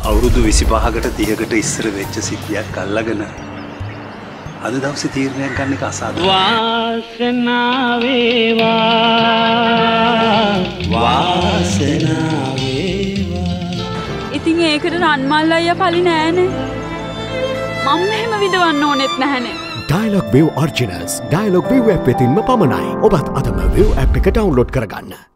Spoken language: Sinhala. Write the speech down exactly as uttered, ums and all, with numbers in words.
අවුරුදු විසිපහකට තිහකට ඉස්සර වෙච්ච සිද්ධියක් අල්ලගෙන අද දවසේ තීරණයක් ගන්න එක අසාධාරණයි. වාසනාව වේවා වාසනාව වේවා. ඉතින් ඒකට රන්මල් අයියා පලි නෑනේ. මම මෙහෙම විදවන්න ඕනෙත් නැහනේ. Dialog ViU Originals Dialog ViU app වෙතින්ම පමණයි. ඔබත් අදම ViU app එක download කරගන්න.